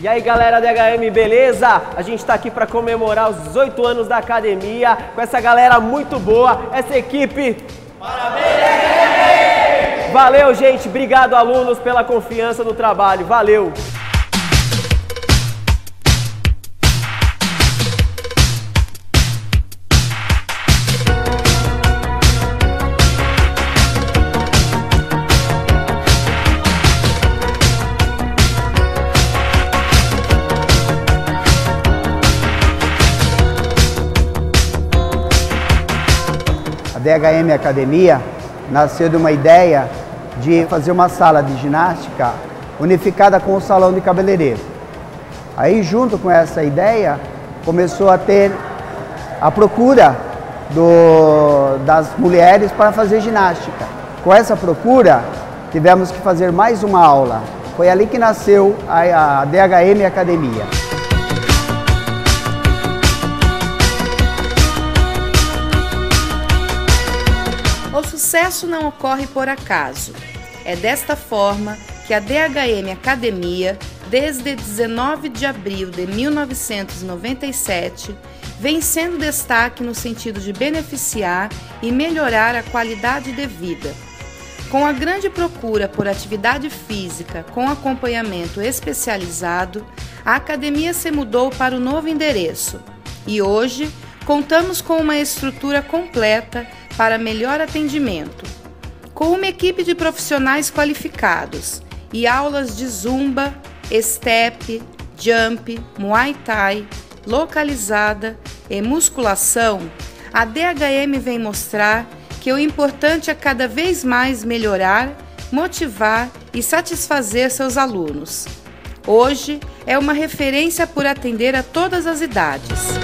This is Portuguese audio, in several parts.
E aí galera da DHM, beleza? A gente tá aqui para comemorar os 18 anos da academia, com essa galera muito boa, essa equipe. Parabéns, DHM! Valeu, gente, obrigado alunos pela confiança no trabalho, valeu! A DHM Academia nasceu de uma ideia de fazer uma sala de ginástica unificada com o salão de cabeleireiro. Aí, junto com essa ideia, começou a ter a procura das mulheres para fazer ginástica. Com essa procura, tivemos que fazer mais uma aula. Foi ali que nasceu a DHM Academia. O sucesso não ocorre por acaso. É desta forma que a DHM Academia, desde 19 de abril de 1997, vem sendo destaque no sentido de beneficiar e melhorar a qualidade de vida. Com a grande procura por atividade física com acompanhamento especializado, a academia se mudou para o novo endereço e hoje contamos com uma estrutura completa para melhor atendimento, com uma equipe de profissionais qualificados e aulas de zumba, step, jump, muay thai, localizada e musculação. A DHM vem mostrar que o importante é cada vez mais melhorar, motivar e satisfazer seus alunos. Hoje é uma referência por atender a todas as idades.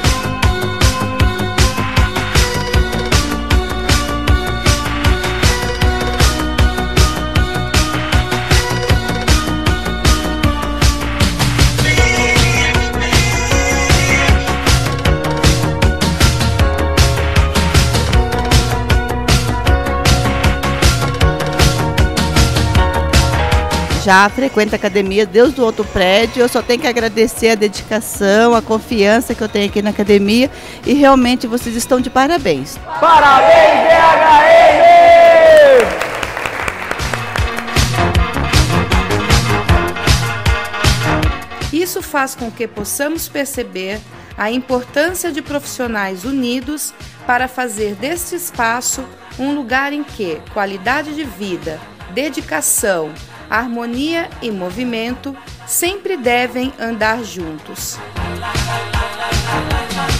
Já frequento a academia desde o outro prédio, eu só tenho que agradecer a dedicação, a confiança que eu tenho aqui na academia e realmente vocês estão de parabéns. Parabéns, DHM! Isso faz com que possamos perceber a importância de profissionais unidos para fazer deste espaço um lugar em que qualidade de vida, dedicação, harmonia e movimento sempre devem andar juntos.